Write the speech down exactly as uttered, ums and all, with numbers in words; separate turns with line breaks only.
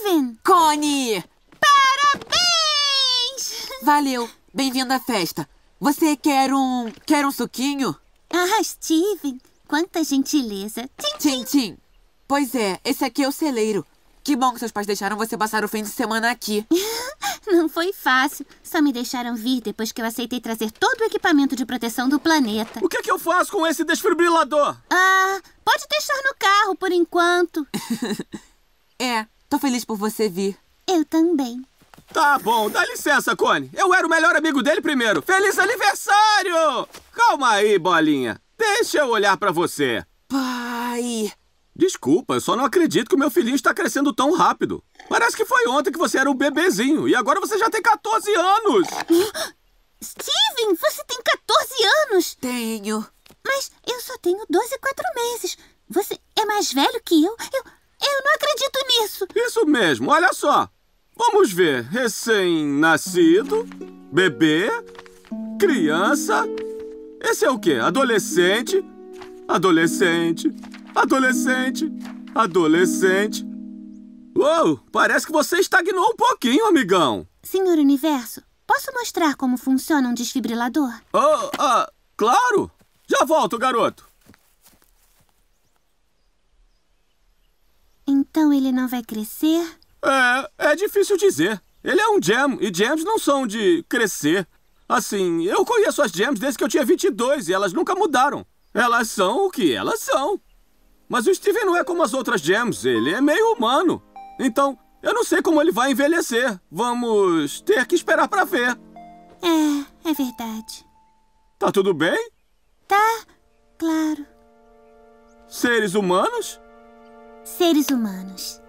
Steven!
Connie!
Parabéns!
Valeu. Bem-vindo à festa. Você quer um... quer um suquinho?
Ah, Steven, quanta gentileza. Tchim,
Tchim, tchim. Pois é, esse aqui é o celeiro. Que bom que seus pais deixaram você passar o fim de semana aqui.
Não foi fácil. Só me deixaram vir depois que eu aceitei trazer todo o equipamento de proteção do planeta.
O que é que eu faço com esse desfibrilador?
Ah, pode deixar no carro por enquanto.
É, tô feliz por você vir.
Eu também.
Tá bom, dá licença, Connie. Eu era o melhor amigo dele primeiro. Feliz aniversário! Calma aí, bolinha. Deixa eu olhar pra você.
Pai...
Desculpa, eu só não acredito que o meu filhinho está crescendo tão rápido. Parece que foi ontem que você era um bebezinho e agora você já tem quatorze anos.
Steven, você tem quatorze anos?
Tenho.
Mas eu só tenho doze e quatro meses. Você é mais velho que eu? Eu, eu não acredito nisso.
Isso mesmo, olha só. Vamos ver. Recém-nascido, bebê, criança. Esse é o quê? Adolescente, adolescente, adolescente, adolescente. Uou, parece que você estagnou um pouquinho, amigão.
Senhor Universo, posso mostrar como funciona um desfibrilador?
Oh, ah, claro. Já volto, garoto.
Então ele não vai crescer?
É, é difícil dizer. Ele é um gem, e gems não são de crescer. Assim, eu conheço as gems desde que eu tinha vinte e dois e elas nunca mudaram. Elas são o que elas são. Mas o Steven não é como as outras gems, ele é meio humano. Então, eu não sei como ele vai envelhecer. Vamos ter que esperar pra ver.
É, é verdade.
Tá tudo bem?
Tá, claro.
Seres humanos?
Seres humanos.